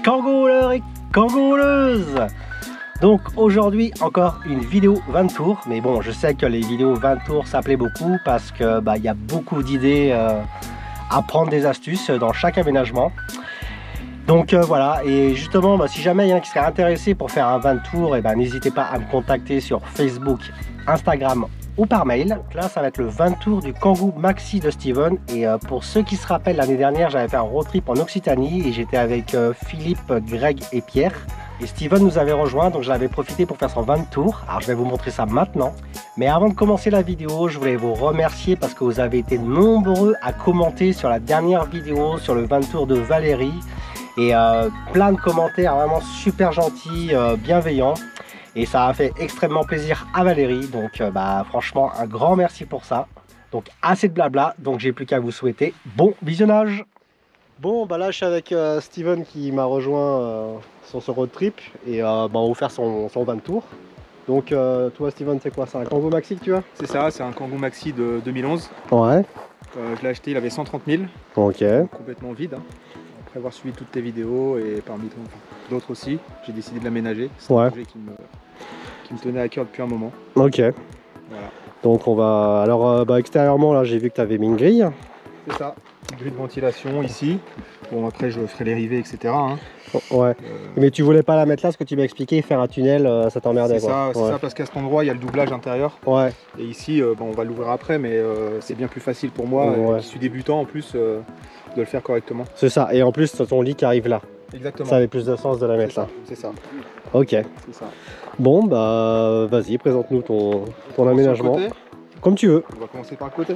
Kangourous et kangoureuses. Donc aujourd'hui encore une vidéo 20 tours, mais bon je sais que les vidéos 20 tours ça plaît beaucoup parce que y a beaucoup d'idées à prendre, des astuces dans chaque aménagement. Donc voilà, et justement si jamais il y en a qui serait intéressé pour faire un 20 tours, n'hésitez pas à me contacter sur Facebook, Instagram ou par mail. Donc là ça va être le 20 tours du Kangoo Maxi de Steven, et pour ceux qui se rappellent, l'année dernière j'avais fait un road trip en Occitanie et j'étais avec Philippe, Greg et Pierre, et Steven nous avait rejoint, donc j'avais profité pour faire son 20 tours. Alors je vais vous montrer ça maintenant, mais avant de commencer la vidéo je voulais vous remercier parce que vous avez été nombreux à commenter sur la dernière vidéo sur le 20 tours de Valérie, et plein de commentaires vraiment super gentils, bienveillants. Et ça a fait extrêmement plaisir à Valérie, donc franchement un grand merci pour ça. Donc assez de blabla, donc j'ai plus qu'à vous souhaiter bon visionnage. Bon là je suis avec Steven qui m'a rejoint sur ce road trip, et on va vous faire son 20 tours. Donc toi Steven, c'est quoi, c'est un Kangoo Maxi que tu as? C'est ça, c'est un Kangoo Maxi de 2011. Ouais. Je l'ai acheté, il avait 130 000. Ok. Complètement vide. Après avoir suivi toutes tes vidéos et parmi d'autres aussi, j'ai décidé de l'aménager. C'est un projet qui me tenait à cœur depuis un moment. Ok. Voilà. Donc on va... Alors extérieurement là j'ai vu que tu avais mis une grille. C'est ça, petite grille de ventilation ici. Bon après je ferai les rivets etc. Hein. Ouais. Mais tu voulais pas la mettre là, ce que tu m'as expliqué, faire un tunnel, ça t'emmerdait quoi. C'est ça, parce qu'à cet endroit il y a le doublage intérieur. Ouais. Et ici on va l'ouvrir après, mais c'est bien plus facile pour moi, qui suis débutant en plus, de le faire correctement. C'est ça, et en plus c'est ton lit qui arrive là. Exactement. Ça avait plus de sens de la mettre là. C'est ça. Ok. C'est ça. Bon vas-y, présente-nous ton aménagement. Comme tu veux. On va commencer par le côté.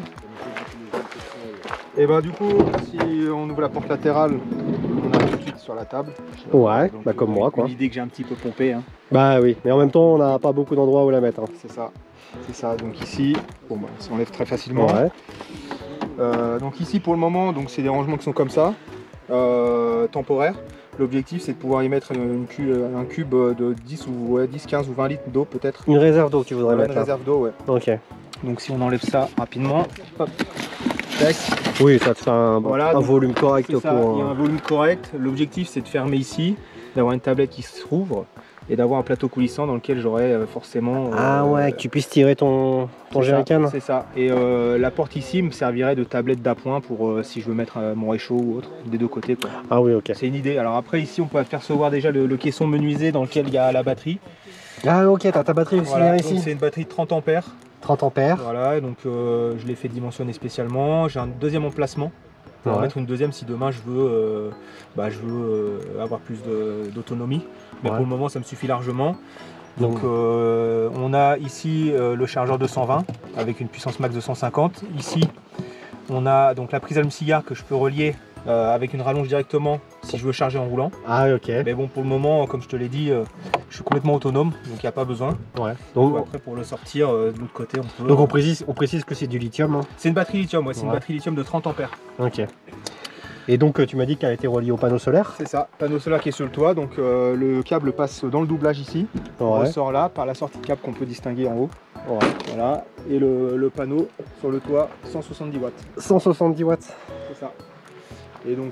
Et du coup, si on ouvre la porte latérale, on arrive tout de suite sur la table. Ouais, donc, comme moi quoi. L'idée que j'ai un petit peu pompé. Hein. Bah oui, mais en même temps on n'a pas beaucoup d'endroits où la mettre. Hein. C'est ça. C'est ça. Donc ici, ça enlève très facilement. Ouais. Donc ici pour le moment, c'est des rangements qui sont comme ça, temporaires. L'objectif c'est de pouvoir y mettre un cube de 10, 15 ou 20 litres d'eau peut-être. Une réserve d'eau que tu voudrais mettre. Une réserve d'eau, ouais. Ok. Donc si on enlève ça rapidement, hop, tac. Oui, ça te fait un volume correct. Il y a un volume correct. L'objectif c'est de fermer ici, d'avoir une tablette qui se rouvre et d'avoir un plateau coulissant dans lequel j'aurai forcément... que tu puisses tirer ton jerrycan. C'est ça. Et la porte ici me servirait de tablette d'appoint pour si je veux mettre mon réchaud ou autre, des deux côtés quoi. Ah oui, ok. C'est une idée. Alors après ici on peut apercevoir déjà le caisson menuisé dans lequel il y a la batterie. Ah ok, t'as ta batterie aussi ici. C'est une batterie de 30 ampères. 30 ampères. Voilà, donc je l'ai fait dimensionner spécialement. J'ai un deuxième emplacement. On va mettre une deuxième si demain je veux, avoir plus d'autonomie. Mais pour le moment ça me suffit largement. Donc on a ici le chargeur 220 avec une puissance max de 150. Ici on a donc la prise allume-cigare que je peux relier avec une rallonge directement si je veux charger en roulant. Ah ok. Mais bon pour le moment comme je te l'ai dit, je suis complètement autonome donc il n'y a pas besoin. Ouais. Donc après pour le sortir de l'autre côté on peut... Donc on précise que c'est du lithium. Hein. C'est une batterie lithium, c'est une batterie lithium de 30 ampères. Ok. Et donc tu m'as dit qu'elle a été reliée au panneau solaire. C'est ça, panneau solaire qui est sur le toit, donc le câble passe dans le doublage ici, on ressort là par la sortie de câble qu'on peut distinguer en haut. Ouais. Voilà, et le panneau sur le toit, 170 watts. 170 watts. C'est ça. Et donc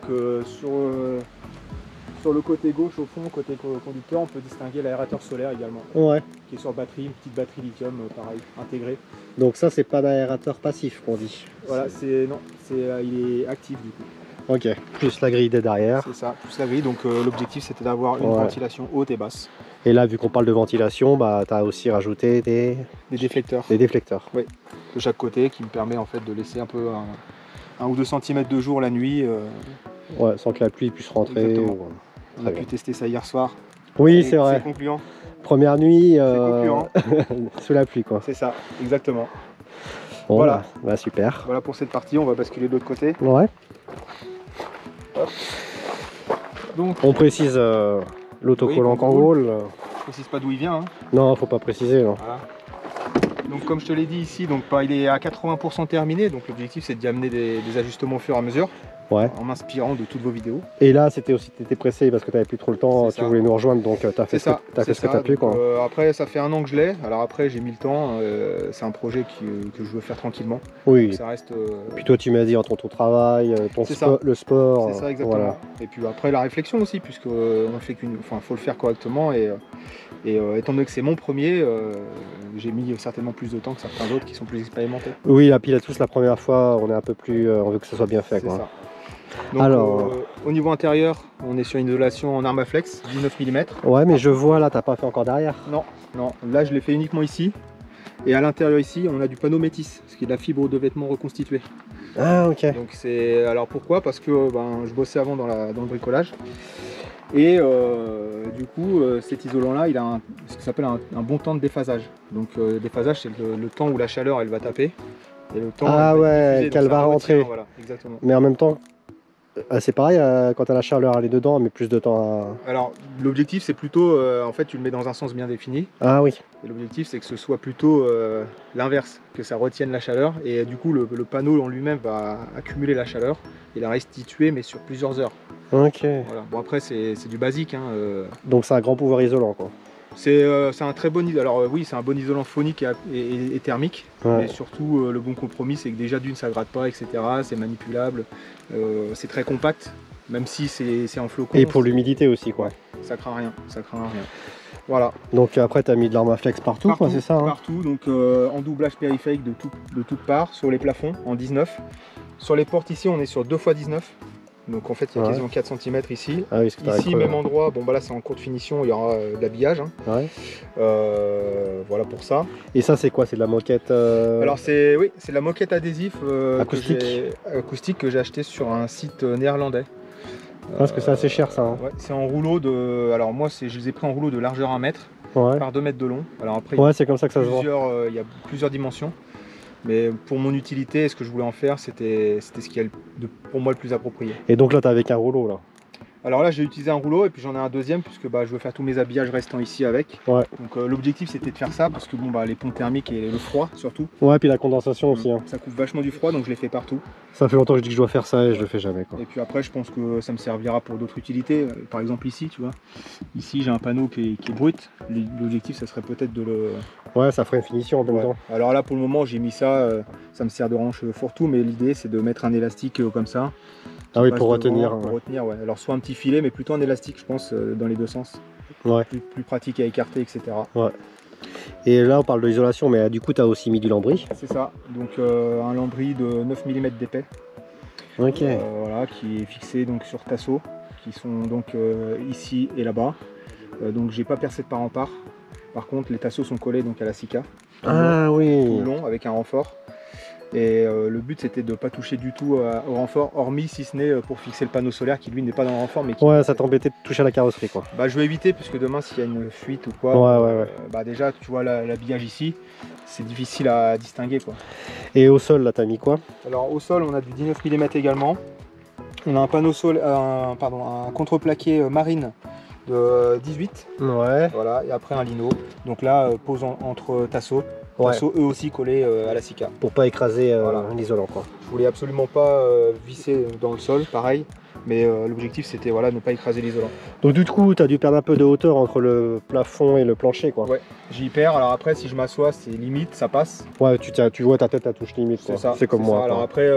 sur le côté gauche au fond, côté conducteur, on peut distinguer l'aérateur solaire également. Ouais. Qui est sur batterie, une petite batterie lithium pareil, intégrée. Donc ça c'est pas d'aérateur passif qu'on dit. Voilà, il est actif du coup. Ok, plus la grille derrière. C'est ça, plus la grille, donc l'objectif c'était d'avoir une ventilation haute et basse. Et là vu qu'on parle de ventilation, tu as aussi rajouté des déflecteurs. Des déflecteurs. Oui, de chaque côté qui me permet en fait de laisser un peu 1 ou 2 cm de jour la nuit. Ouais, sans que la pluie puisse rentrer. On a pu tester ça hier soir. Oui, c'est vrai. C'est concluant. Première nuit sous la pluie quoi. C'est ça, exactement. Bon, voilà, super. Voilà pour cette partie, on va basculer de l'autre côté. Ouais. Hop. Donc, on précise l'autocollant Kangoo. Je précise pas d'où il vient. Hein. Non, faut pas préciser. Non. Voilà. Donc comme je te l'ai dit ici, il est à 80% terminé, donc l'objectif c'est d'y amener des ajustements au fur et à mesure. Ouais. En m'inspirant de toutes vos vidéos. Et là, c'était aussi, t'étais pressé parce que tu n'avais plus trop le temps, tu voulais nous rejoindre, donc tu as fait ce que tu as pu. Quoi. Après, ça fait 1 an que je l'ai. Alors après, j'ai mis le temps. C'est un projet que je veux faire tranquillement. Oui. Donc, ça reste. Puis toi, tu m'as dit entre ton travail, le sport. C'est ça, exactement. Voilà. Et puis après, la réflexion aussi, puisque on fait faut le faire correctement. Et étant donné que c'est mon premier, j'ai mis certainement plus de temps que certains autres qui sont plus expérimentés. Oui, et puis là, tous la première fois, on est un peu plus, on veut que ce soit bien fait. Quoi. Ça. Donc, alors, au niveau intérieur, on est sur une isolation en Armaflex, 19 mm. Ouais, mais je vois là, t'as pas fait encore derrière. Non, là je l'ai fait uniquement ici. Et à l'intérieur ici, on a du panneau métis, ce qui est de la fibre de vêtements reconstituée. Ah, ok. Donc c'est alors pourquoi? Parce que je bossais avant dans le bricolage. Et du coup, cet isolant-là, il a ce qui s'appelle un bon temps de déphasage. Donc déphasage, c'est le temps où la chaleur elle va taper. Et le temps qu'elle va rentrer. Voilà, exactement. Mais en même temps, c'est pareil, quand la chaleur elle est dedans, elle met plus de temps à... Alors l'objectif c'est plutôt, en fait tu le mets dans un sens bien défini. Ah oui. Et l'objectif c'est que ce soit plutôt l'inverse, que ça retienne la chaleur. Et du coup le panneau en lui-même va accumuler la chaleur et la restituer mais sur plusieurs heures. Ok. Voilà. Bon après c'est du basique. Hein, Donc c'est un grand pouvoir isolant quoi. C'est un très bon isolant. Alors oui, c'est un bon isolant phonique et thermique. Ouais. Mais surtout, le bon compromis, c'est que déjà d'une, ça gratte pas, etc. C'est manipulable. C'est très compact, même si c'est en flocon. Et pour l'humidité aussi, quoi. Ça craint rien. Ça craint rien. Voilà. Donc après, tu as mis de l'Armaflex partout, quoi, c'est ça hein? Partout. Donc en doublage périphérique de toutes parts, sur les plafonds, en 19. Sur les portes ici, on est sur 2 x 19. Donc en fait il y a quasiment 4 cm ici. Ah oui, ici même endroit, bon bah là c'est en courte finition, il y aura de l'habillage. Hein. Ouais. Voilà pour ça. Et ça c'est quoi? C'est de la moquette Alors c'est de la moquette adhésif acoustique que j'ai acheté sur un site néerlandais. Parce que c'est assez cher ça. Hein. Ouais, c'est en rouleau de. Alors moi je les ai pris en rouleau de largeur 1 mètre par 2 mètres de long. Alors après c'est comme ça que ça se voit. Il y a plusieurs dimensions. Mais pour mon utilité, ce que je voulais en faire, c'était ce qui est pour moi le plus approprié. Et donc là, tu as avec un rouleau là? Alors là, j'ai utilisé un rouleau et puis j'en ai un deuxième puisque je veux faire tous mes habillages restants ici avec. Ouais. Donc l'objectif, c'était de faire ça parce que les ponts thermiques et le froid surtout. Ouais, puis la condensation aussi. Hein. Ça couvre vachement du froid, donc je l'ai fait partout. Ça fait longtemps que je dis que je dois faire ça et je le fais jamais. Quoi. Et puis après, je pense que ça me servira pour d'autres utilités. Par exemple ici, tu vois. Ici, j'ai un panneau qui est brut. L'objectif, ça serait peut-être de le... Ouais, ça ferait une finition en même temps. Alors là, pour le moment, j'ai mis ça. Ça me sert de ranche fourre-tout, mais l'idée, c'est de mettre un élastique comme ça. Ah oui, pour retenir. Pour retenir, ouais. Alors soit un petit filet, mais plutôt un élastique, je pense, dans les deux sens. Ouais. Plus pratique à écarter, etc. Ouais. Et là, on parle de l'isolation, mais du coup, tu as aussi mis du lambris. C'est ça. Donc un lambris de 9 mm d'épais. Ok. Voilà, qui est fixé donc sur tasseaux, qui sont donc ici et là-bas. Donc j'ai pas percé de part en part. Par contre, les tasseaux sont collés donc à la Sika. Ah oui. Tout le long avec un renfort. Et le but c'était de ne pas toucher du tout au renfort, hormis si ce n'est pour fixer le panneau solaire qui lui n'est pas dans le renfort. Mais qui ça t'embêtait de toucher à la carrosserie quoi. Je vais éviter puisque demain s'il y a une fuite ou quoi, déjà tu vois l'habillage ici, c'est difficile à distinguer quoi. Et au sol là t'as mis quoi? Alors au sol on a du 19 mm également. On a un panneau un contreplaqué marine de 18. Ouais. Voilà, et après un lino. Donc là pose entre tasseaux. Tasseaux eux aussi collés à la Sika. Pour pas écraser l'isolant quoi. Je voulais absolument pas visser dans le sol, pareil. Mais l'objectif c'était ne pas écraser l'isolant. Donc du coup tu as dû perdre un peu de hauteur entre le plafond et le plancher quoi. Ouais, j'y perds. Alors après si je m'assois c'est limite, ça passe. Ouais, tu vois ta tête à touche limite. C'est comme moi. Alors après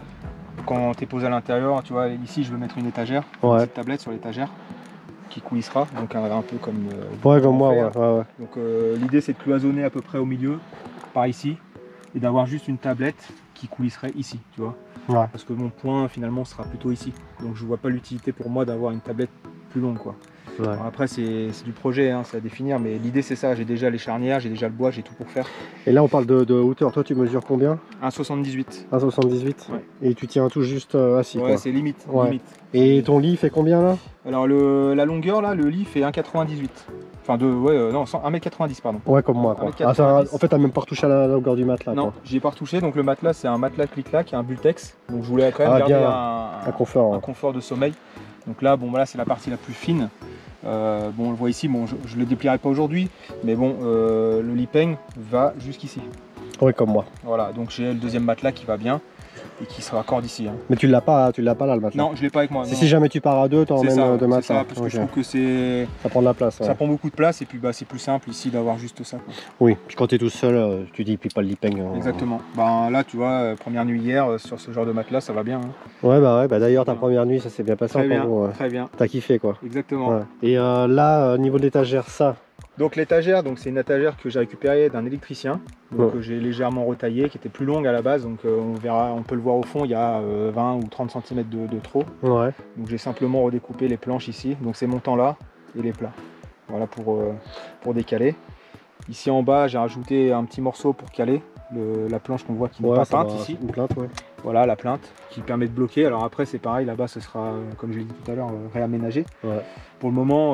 quand tu es posé à l'intérieur, tu vois ici je veux mettre une étagère, une petite tablette sur l'étagère qui coulissera, donc un peu comme comme moi. Donc l'idée c'est de cloisonner à peu près au milieu, par ici, et d'avoir juste une tablette qui coulisserait ici, tu vois. Ouais. Parce que mon point finalement sera plutôt ici, donc je vois pas l'utilité pour moi d'avoir une tablette plus longue quoi. Ouais. Alors après c'est du projet, hein, c'est à définir, mais l'idée c'est ça, j'ai déjà les charnières, j'ai déjà le bois, j'ai tout pour faire. Et là on parle de hauteur, toi tu mesures combien? 1,78. 1,78 ouais. Et tu tiens tout juste assis quoi. Ouais, c'est limite, limite. Et ton lit fait combien là? Alors la longueur là, le lit fait 1,98. Enfin non, 1,90 m pardon. Ouais comme moi quoi. En fait t'as même pas retouché à la longueur du matelas. Non, j'y ai pas retouché, donc le matelas c'est un matelas clic-clac, un Bultex. Donc je voulais quand même garder un confort de sommeil. Donc là, là c'est la partie la plus fine. On le voit ici, je le déplierai pas aujourd'hui, mais le lit peigne va jusqu'ici. Oui, comme moi. Voilà, donc j'ai le deuxième matelas qui va bien. et qui se raccorde ici. Hein. Mais tu l'as pas là le matelas? Non, je l'ai pas avec moi. Si jamais tu pars à deux, tu emmènes deux matelas. C'est ça, parce que je trouve que ça prend de la place. Ça prend beaucoup de place et puis bah, c'est plus simple ici d'avoir juste ça. Quoi. Oui, puis quand tu es tout seul, tu dis puis pas le lipeng. Exactement. Bah, là, tu vois, première nuit hier, sur ce genre de matelas, ça va bien. Hein. Ouais, bah d'ailleurs, ta première nuit, ça s'est bien passé. Très bien, très bien. T'as kiffé quoi. Exactement. Ouais. Et là, au niveau de l'étagère, ça. Donc l'étagère, c'est une étagère que j'ai récupérée d'un électricien, que j'ai légèrement retaillée, qui était plus longue à la base, donc on peut le voir au fond, il y a 20 ou 30 cm de trop. Ouais. Donc j'ai simplement redécoupé les planches ici, donc ces montants là et les plats. Voilà pour décaler. Ici en bas, j'ai rajouté un petit morceau pour caler la planche qu'on voit qui n'est pas peinte ici. Une plainte, ouais. Voilà la plainte qui permet de bloquer. Alors après c'est pareil, là-bas ce sera, comme je l'ai dit tout à l'heure, réaménagé. Ouais. Pour le moment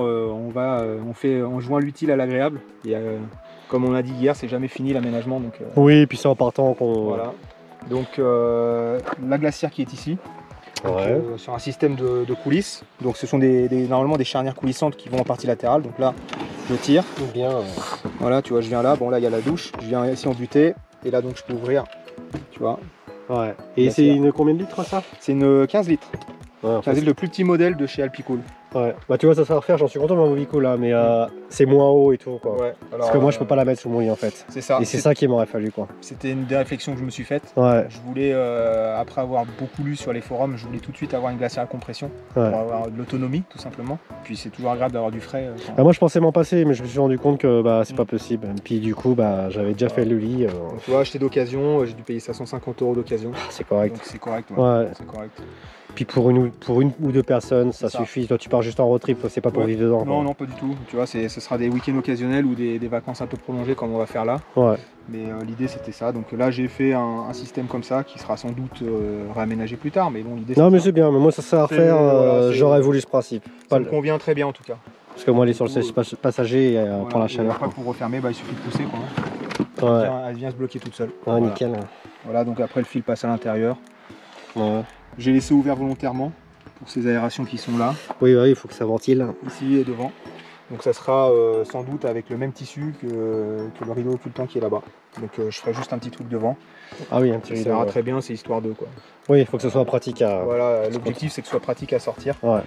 on joint l'utile à l'agréable. Et comme on a dit hier, c'est jamais fini l'aménagement. Oui, et puis c'est en partant qu'on... Voilà. Donc la glacière qui est ici. Ouais. Sur un système de coulisses. Donc ce sont normalement des charnières coulissantes qui vont en partie latérale. Donc là je tire. Bien. Voilà, tu vois, je viens là, bon là il y a la douche, je viens ici en butée, et là donc je peux ouvrir, tu vois. Ouais. Et c'est une combien de litres ça? C'est une 15 litres. Ouais, c'est le plus petit modèle de chez Alpicool. Ouais, bah tu vois ça va refaire, j'en suis content de ma Movico là, mais c'est moins haut et tout quoi. Ouais, alors, parce que moi je peux pas la mettre sous mon lit en fait. C'est ça. Et c'est ça qui m'aurait fallu quoi. C'était une des réflexions que je me suis faite. Ouais. Je voulais, après avoir beaucoup lu sur les forums, je voulais tout de suite avoir une glacière à compression pour avoir de l'autonomie tout simplement. Puis c'est toujours agréable d'avoir du frais. Moi je pensais m'en passer, mais je me suis rendu compte que c'est pas possible. Et puis du coup j'avais déjà fait le lit. Donc, tu vois, acheté d'occasion, j'ai dû payer ça 150 € d'occasion. C'est correct. Donc c'est correct. Ouais. C'est correct. Puis pour une ou deux personnes, ça suffit. Toi, tu pars juste en road trip, c'est pas pour vivre dedans. Non, non, pas du tout. Tu vois, ce sera des week-ends occasionnels ou des vacances un peu prolongées comme on va faire là. Ouais. Mais l'idée c'était ça. Donc là, j'ai fait un système comme ça qui sera sans doute réaménagé plus tard. Mais bon, l'idée. Non, mais c'est bien. Mais moi, ça sert à refaire. Voilà, j'aurais voulu ce principe. Ça me convient très bien en tout cas. Parce que moi, aller sur le siège passager, on prend la chaleur. Après, pour refermer, il suffit de pousser quoi. Ouais. Elle vient se bloquer toute seule. Ah, voilà. Nickel. Voilà, donc après le fil passe à l'intérieur. Ouais. J'ai laissé ouvert volontairement pour ces aérations qui sont là. Oui, il faut que ça ventile. Ici et devant. Donc ça sera sans doute avec le même tissu que le rideau occultant qui est là-bas. Donc je ferai juste un petit truc devant. Ah oui, un petit rideau. Ça ira très bien, c'est histoire de quoi. Oui, il faut que ce soit pratique à... Voilà, l'objectif c'est que ce soit pratique à sortir. Ouais.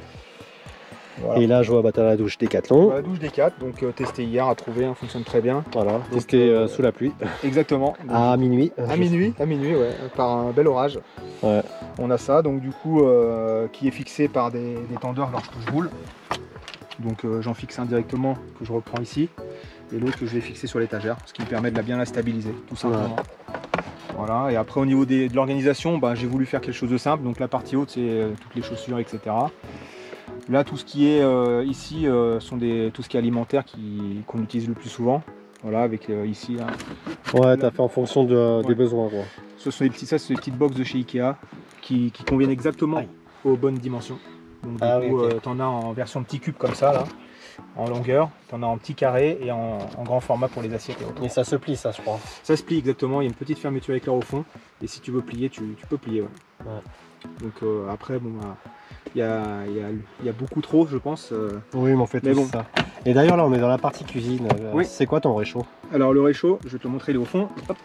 Voilà. Et là, je vois t'as la douche Décathlon. La douche Décathlon, donc testé hier, à trouver, elle fonctionne très bien. Voilà, testé sous la pluie. Exactement. Donc, à minuit. À minuit, ouais, par un bel orage. Ouais. On a ça, donc du coup, qui est fixé par des tendeurs lorsque je roule. Donc j'en fixe un directement que je reprends ici, et l'autre que je vais fixer sur l'étagère, ce qui me permet de bien la stabiliser, tout simplement. Ouais. Voilà, et après au niveau de l'organisation, j'ai voulu faire quelque chose de simple. Donc la partie haute, c'est toutes les chaussures, etc. Là, tout ce qui est ici sont tout ce qui est alimentaire qu'on utilise le plus souvent. Voilà, avec ici. Là. Ouais, t'as fait en fonction des besoins. Quoi. Ce sont les petites box de chez Ikea qui conviennent exactement aux bonnes dimensions. Donc, du coup, t'en as en version petit cube comme ça, là, en longueur. T'en as en petit carré et en grand format pour les assiettes et autres. Et ça se plie, ça, je crois. Ça se plie exactement. Il y a une petite fermeture éclair au fond. Et si tu veux plier, tu peux plier. Ouais. Donc après, bon. Il y a beaucoup trop, je pense. Oui, mais en fait, c'est ça. Et d'ailleurs, là, on est dans la partie cuisine. Oui. C'est quoi ton réchaud? Alors, le réchaud, je vais te le montrer, il est au fond. Hop.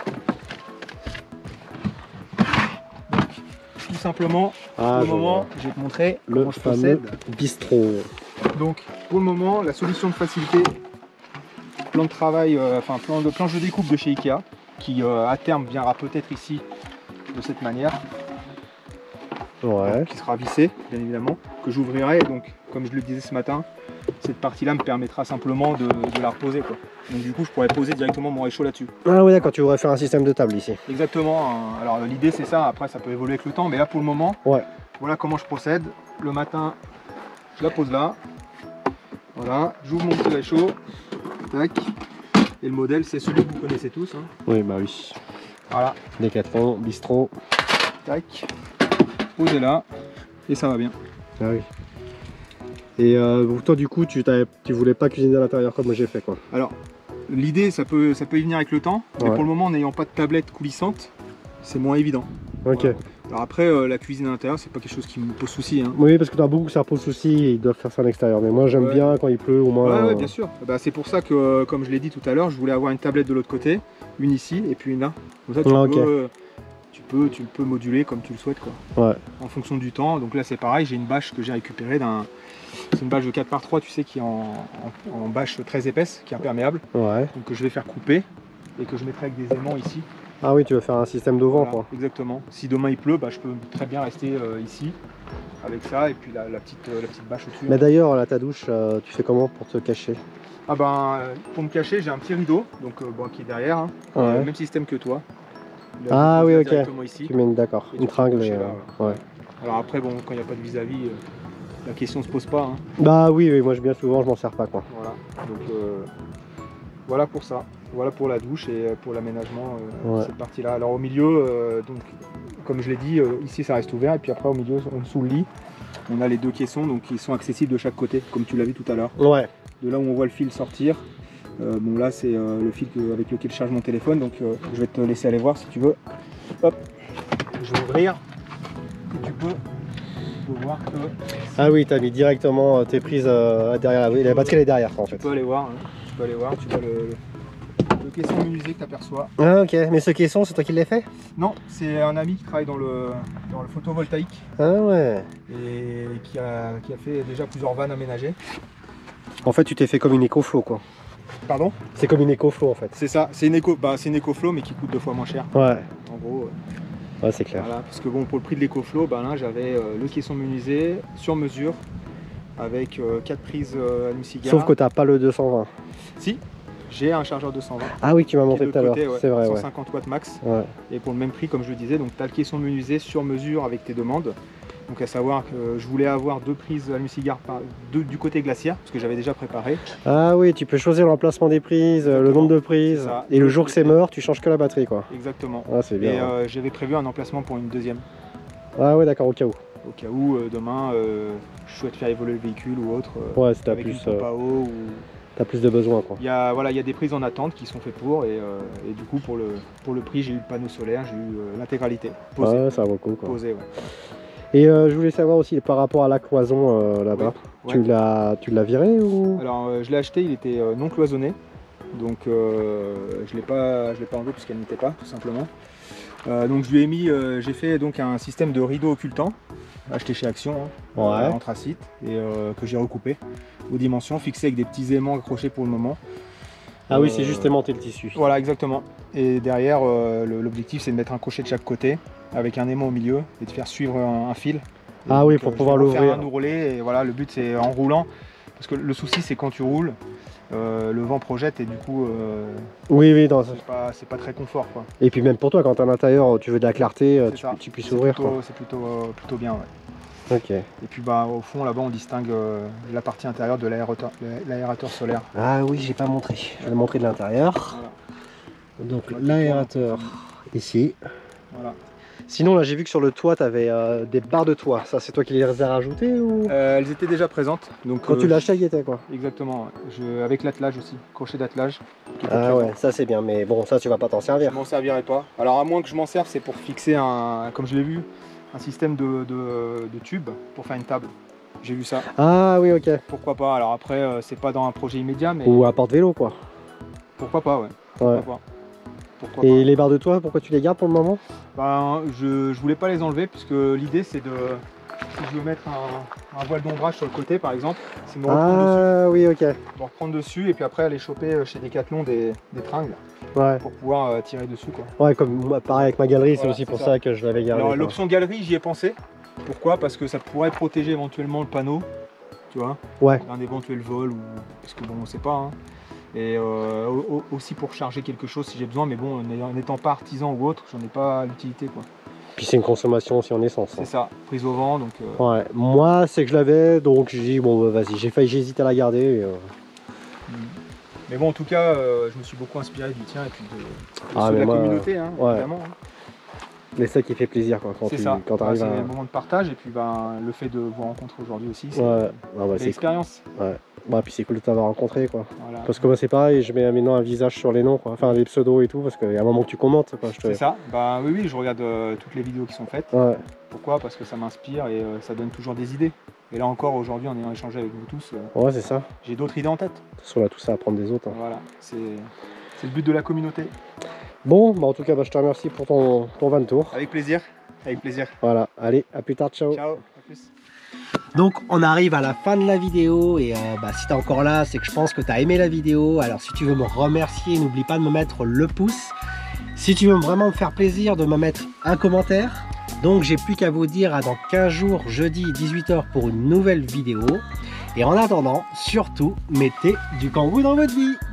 Donc, tout simplement, pour le moment, je vais te montrer comment je procède. Bistrot. Donc, pour le moment, la solution de facilité, plan de travail, planche de découpe de chez Ikea, qui à terme viendra peut-être ici de cette manière. Ouais. Donc, qui sera vissé bien évidemment, que j'ouvrirai. Donc comme je le disais ce matin, cette partie là me permettra simplement de la reposer quoi. Donc du coup je pourrais poser directement mon réchaud là-dessus. Ah oui d'accord, tu voudrais faire un système de table ici. Exactement, alors l'idée c'est ça, après ça peut évoluer avec le temps, mais là pour le moment, voilà comment je procède. Le matin je la pose là, voilà, j'ouvre mon petit réchaud, tac, et le modèle c'est celui que vous connaissez tous. Hein. Oui bah oui. Voilà. Décathlon, bistrot. Tac. Posé là et ça va bien. Ah oui. Et toi du coup tu voulais pas cuisiner à l'intérieur comme j'ai fait quoi. Alors l'idée ça peut y venir avec le temps, mais pour le moment n'ayant pas de tablette coulissante, c'est moins évident. Ok. Voilà. Alors après la cuisine à l'intérieur c'est pas quelque chose qui me pose souci. Hein. Oui parce que dans beaucoup ça pose souci et ils doivent faire ça à l'extérieur. Mais moi j'aime bien quand il pleut au moins. Ouais bien sûr. C'est pour ça que comme je l'ai dit tout à l'heure, je voulais avoir une tablette de l'autre côté, une ici et puis une là. Comme ça tu peux moduler comme tu le souhaites, quoi. Ouais. En fonction du temps. Donc là c'est pareil, j'ai une bâche que j'ai récupérée c'est une bâche de 4x3, tu sais, qui est en bâche très épaisse, qui est imperméable. Ouais. Donc que je vais faire couper et que je mettrai avec des aimants ici. Ah oui, tu veux faire un système de vent, Voilà, quoi. exactement. Si demain il pleut, bah, je peux très bien rester ici avec ça et puis la petite bâche au-dessus. Mais d'ailleurs, là, ta douche, tu fais comment pour te cacher? Ah ben, pour me cacher, j'ai un petit rideau, donc bon, qui est derrière, hein. Ouais. Même système que toi. Ah oui, ok. Directement ici. Tu mets d'accord, Et une tu peux tringle. coucher Et, là, ouais. Alors après, bon, quand il n'y a pas de vis-à-vis, la question se pose pas, hein. Bah oui, oui, moi bien souvent je m'en sers pas, quoi. Voilà, donc voilà pour ça. Voilà pour la douche et pour l'aménagement, Ouais. cette partie-là. Alors au milieu, donc, comme je l'ai dit, ici ça reste ouvert et puis après au milieu, en dessous le lit, on a les deux caissons, donc ils sont accessibles de chaque côté, comme tu l'as vu tout à l'heure. Ouais. De là où on voit le fil sortir, bon là c'est le fil avec lequel je charge mon téléphone, donc je vais te laisser aller voir si tu veux. Hop, je vais ouvrir et tu peux voir que... Ah oui, t'as mis directement tes prises derrière. Oui, la batterie elle est derrière, quoi, en fait. Tu peux aller voir, hein. Tu peux aller voir, tu vois le caisson menuisé que tu aperçois. Ah ok, mais ce caisson, c'est toi qui l'as fait? Non, c'est un ami qui travaille dans le photovoltaïque Ah ouais. et qui a fait déjà plusieurs vannes aménagées. En fait, tu t'es fait comme une EcoFlow, quoi. Pardon? C'est comme une EcoFlow, en fait. C'est ça, c'est une EcoFlow mais qui coûte 2 fois moins cher. Ouais. En gros, Ouais, c'est clair. voilà, parce que bon, pour le prix de l'EcoFlow, ben là j'avais le caisson menuisé sur mesure avec 4 prises allume-cigare. Sauf que t'as pas le 220. Si, j'ai un chargeur 220. Ah oui, tu m'as qui est montré de tout à l'heure. côté, ouais, C'est vrai, ouais. 150 watts max. Ouais. Et pour le même prix, comme je le disais, donc tu as le caisson menuisé sur mesure avec tes demandes. Donc à savoir que je voulais avoir 2 prises allume-cigare du côté glaciaire, parce que j'avais déjà préparé. Ah oui, tu peux choisir l'emplacement des prises, le nombre de prises. Ça. Et le jour que c'est mort, tu changes que la batterie, quoi. Exactement. Ah, c'est bien. Et Ouais. j'avais prévu un emplacement pour une deuxième. Ah ouais, d'accord, au cas où. Au cas où demain je souhaite faire évoluer le véhicule ou autre. Ouais, si t'as avec plus, une pompe à eau. t'as plus de besoins, quoi. Il y a, voilà, il y a des prises en attente qui sont faites pour et du coup pour le prix j'ai eu le panneau solaire, j'ai eu l'intégralité. Posé. Ouais, ça vaut le coup, quoi. Posé, ouais. Et je voulais savoir aussi par rapport à la cloison là-bas. Oui, Ouais. Tu l'as viré ou? Alors je l'ai acheté, il était non cloisonné, donc je l'ai pas enlevé puisqu'elle n'était pas, tout simplement. Donc je lui ai mis, j'ai fait donc un système de rideau occultant, acheté chez Action, hein, Ouais. anthracite, et que j'ai recoupé aux dimensions, fixé avec des petits aimants accrochés pour le moment. Ah oui, c'est juste aimanter le tissu. Voilà, exactement. Et derrière, l'objectif c'est de mettre un crochet de chaque côté, avec un aimant au milieu, et de faire suivre un fil. Et Ah donc, oui, pour pouvoir je vais refaire l'ouvrir. un ourlet, et voilà, le but c'est en roulant, parce que le souci c'est quand tu roules, le vent projette et du coup Oui, oui. c'est pas très confort, quoi. Et puis même pour toi, quand t'es à l'intérieur, tu veux de la clarté, C'est ça. tu puisses C'est ouvrir, plutôt- quoi. C'est plutôt bien, ouais. Ok. Et puis bah au fond là-bas on distingue la partie intérieure de l'aérateur solaire. Ah oui, j'ai pas montré. Je vais le montrer de l'intérieur. Voilà. Donc l'aérateur ici. Voilà. Sinon là j'ai vu que sur le toit tu avais des barres de toit. Ça c'est toi qui les as rajoutées ou Elles étaient déjà présentes. Donc, quand tu l'as acheté il y était quoi? Exactement, ouais. Avec l'attelage aussi, crochet d'attelage. qui était Ah présent. ouais, ça c'est bien, mais bon ça tu vas pas t'en Je servir. m'en servirai pas. Alors à moins que je m'en serve, c'est pour fixer comme je l'ai vu, un système de tubes pour faire une table. J'ai vu ça. Ah oui, ok. Pourquoi pas? Alors après c'est pas dans un projet immédiat, mais Ou un porte-vélo quoi. pourquoi pas, ouais. Ouais. Pourquoi Et pas. les barres de toit, pourquoi tu les gardes pour le moment? Ben, je voulais pas les enlever puisque l'idée c'est de, si je veux mettre un voile d'ombrage sur le côté par exemple, c'est de me reprendre dessus, Ah oui, ok. me reprendre dessus et puis après aller choper chez Decathlon des tringles Ouais. pour pouvoir tirer dessus, quoi. Ouais, comme moi, pareil avec ma galerie, c'est Voilà, aussi c'est pour ça. ça que je l'avais gardé. Alors quoi. l'option galerie j'y ai pensé. Pourquoi? Parce que ça pourrait protéger éventuellement le panneau, tu vois, Ouais. d'un éventuel vol ou parce que bon on sait pas, hein. Et aussi pour charger quelque chose si j'ai besoin, mais bon n'étant pas artisan ou autre, j'en ai pas l'utilité, quoi. Puis c'est une consommation aussi en essence. C'est ça, prise au vent, donc Ouais, moi c'est que je l'avais, donc j'ai dit bon bah, vas-y, j'hésite à la garder. Et, mais bon, en tout cas, je me suis beaucoup inspiré du tien et puis de Ah, ceux de mais la moi, communauté, hein, ouais. évidemment. Hein. Mais c'est ça qui fait plaisir quoi, quand C'est tu ça, quand arrives c'est à. un moment de partage et puis ben, le fait de vous rencontrer aujourd'hui aussi, c'est Ouais, non, bah, c'est l'expérience. ouais. Bah, puis c'est cool de t'avoir rencontré quoi. Voilà. Parce que moi c'est pareil, je mets maintenant un visage sur les noms quoi, enfin les pseudos et tout, parce qu'il y a un moment que tu commentes quoi. C'est ça, bah oui, je regarde toutes les vidéos qui sont faites. Ouais. Pourquoi? Parce que ça m'inspire et ça donne toujours des idées. Et là encore, aujourd'hui, en ayant échangé avec vous tous, Ouais, c'est ça. De j'ai d'autres idées en tête. toute façon, on a tout ça à apprendre des autres. Hein. Voilà, c'est le but de la communauté. Bon, bah en tout cas, bah, je te remercie pour ton van tour. Avec plaisir, avec plaisir. Voilà, allez, à plus tard, ciao. Ciao, à plus. Donc on arrive à la fin de la vidéo et si tu es encore là, c'est que je pense que tu as aimé la vidéo. Alors si tu veux me remercier, n'oublie pas de me mettre le pouce. Si tu veux vraiment me faire plaisir, de me mettre un commentaire. Donc j'ai plus qu'à vous dire à dans 15 jours, jeudi 18 h pour une nouvelle vidéo. Et en attendant, surtout, mettez du kangou dans votre vie.